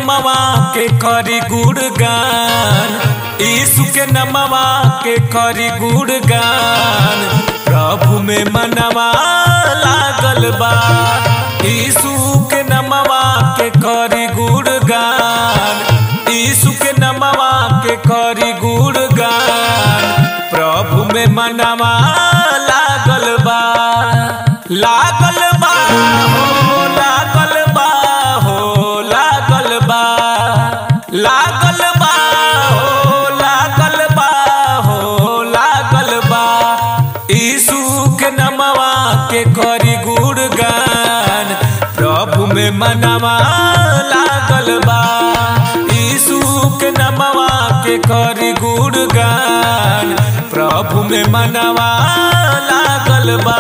नमवा के करी गुणगान, यीशु के नमवा के करी गुणगान। प्रभु में मनवा लागल बा, यीशु के नमवा के करी गुणगान, यीशु के नमवा के करी गुणगान। प्रभु में मनवा लागल बा, लागल बा हो, लागल बा हो, लागल बा, लागल बा हो, लागल बा हो, लागल बा। यीशु के नमवा के करी गुणगान, प्रभु में मनवा लागल बा, यीशु के नमवा के करी गुणगान। प्रभु में मनवा लागल बा।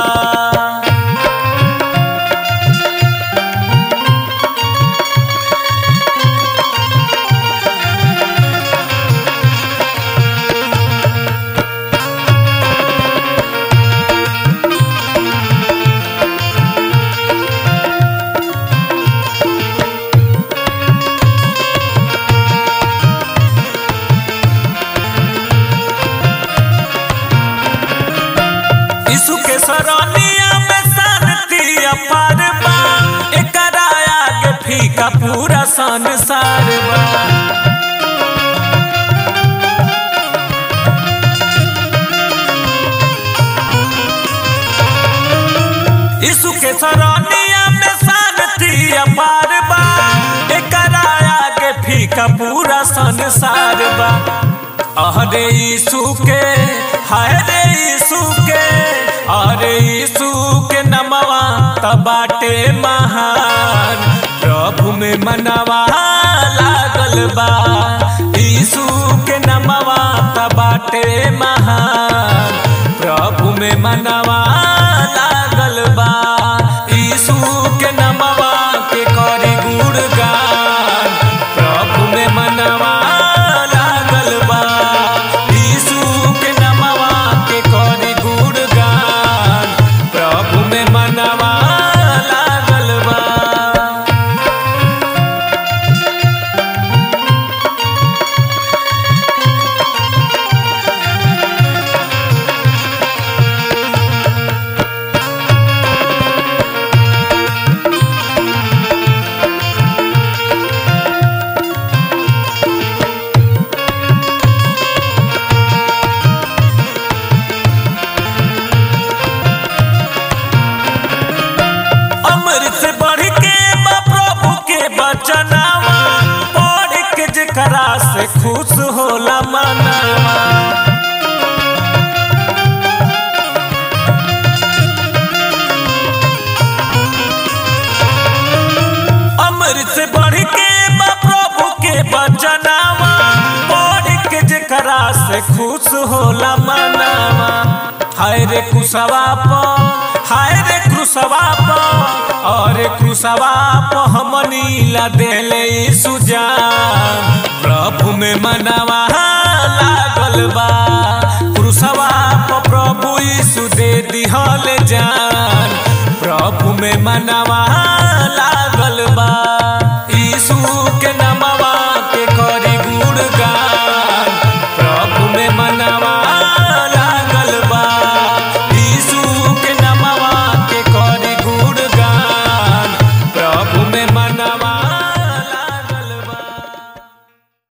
यीशु के सरनिया में शांति अपार बा, एकरा आगे फीका पूरा संसार बा। यीशु के सरनिया में शांति अपार बा, एकरा आगे फीका पूरा संसार बा। अरे यीशु के, हाय रे यीशु के, अरे यीशु के नमवा तबाटे महान। प्रभु में मनवा लागल बा, यीशु के नमवा तबाटे महान। प्रभु में मनवा लागल बा, यीशु के नमवा के करी गुणगान। प्रभु में मनवा लागल बा, यीशु के नमवा के करी गुणगान। प्रभु में मनवा लागल बा। अमृत से बढ़ के बा प्रभु के बचनावा, पढ़ के जेकरा से खुश होला मनवा। अमृत से बढ़ के बा प्रभु के बचनावा, पढ़ के जेकरा से खुश होला मनवा। हाय रे क्रूसवा प, हाय रे क्रूसवा प, अरे क्रूसवा प हमनी ला देले यीशु जान। प्रभु में मनवा लागल बा, क्रूसवा प प्रभु यीशु दे दिहल जान। प्रभु में मनवा लागल बा।